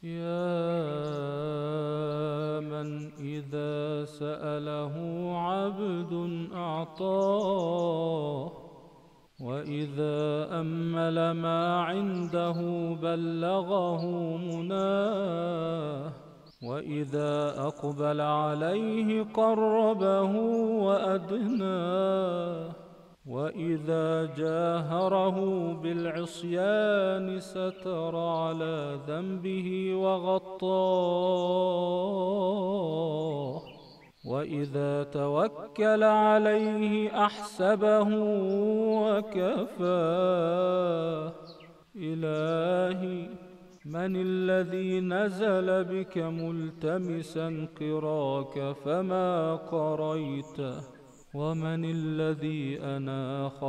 يا من إذا سأله عبد أعطاه، وإذا أمل ما عنده بلغه مناه، وإذا أقبل عليه قربه وأدناه، وإذا جاهره بالعصيان ستر على ذنبه وغطاه، وإذا توكل عليه أحسبه وكفاه. إلهي، من الذي نزل بك ملتمسا قراك فما قريته؟ ومن الذي أناخ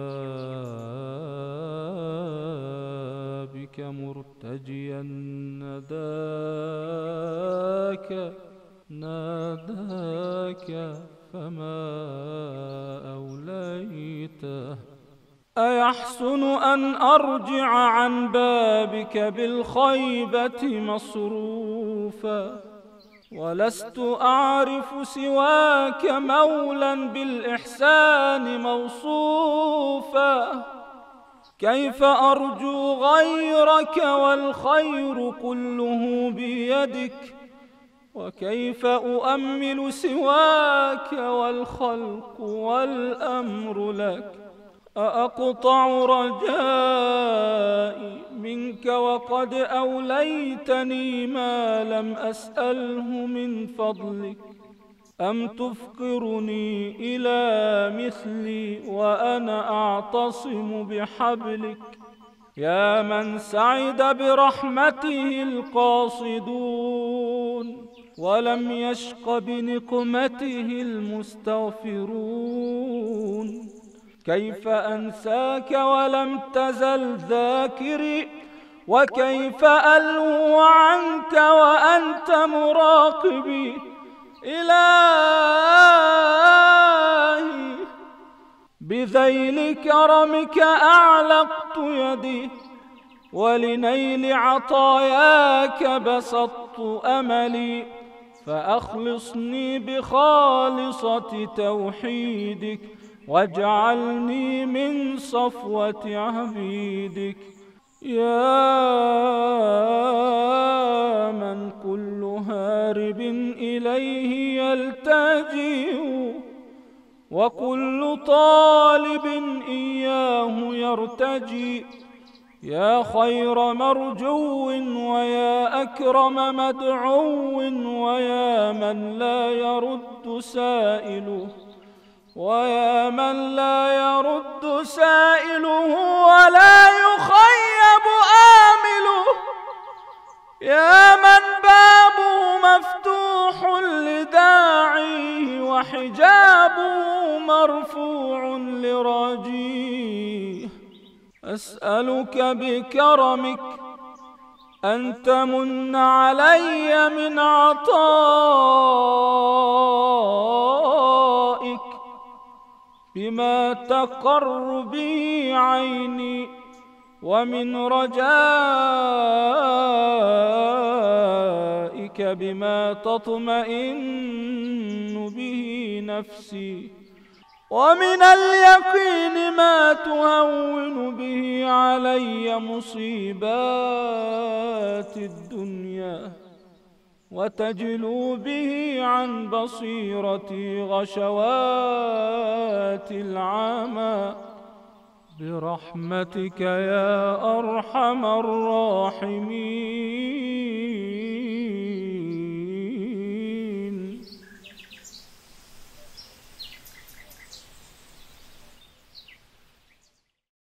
ببابك مرتجيا ناداك فما أوليته؟ أيحسن أن أرجع عن بابك بالخيبة مصروفا، ولست أعرف سواك مولا بالإحسان موصوفا؟ كيف أرجو غيرك والخير كله بيدك؟ وكيف أؤمل سواك والخلق والأمر لك؟ أأقطع رجائي منك وقد أوليتني ما لم أسأله من فضلك؟ أم تفقرني إلى مثلي وأنا أعتصم بحبلك؟ يا من سعد برحمته القاصدون ولم يشق بنقمته المستغفرون، كيف أنساك ولم تزل ذاكري؟ وكيف ألهو عنك وأنت مراقبي؟ إلهي، بذيل كرمك أعلقت يدي، ولنيل عطاياك بسطت أملي، فأخلصني بخالصة توحيدك، واجعلني من صفوة عبيدك. يا من كل هارب إليه يلتجئ، وكل طالب إياه يرتجي، يا خير مرجو ويا أكرم مدعو، ويا من لا يرد سائله، ويا من لا يرد سائله ولا يخيب آمله، يا من بابه مفتوح لداعيه وحجابه مرفوع لراجيه. أسألك بكرمك أن تمن علي من عطائك بما تقر به عيني، ومن رجائك بما تطمئن به نفسي، ومن اليقين ما تهون به علي مصيبات الدنيا، وتجلو به عن بصيرتي غشوات العامى، برحمتك يا أرحم الراحمين.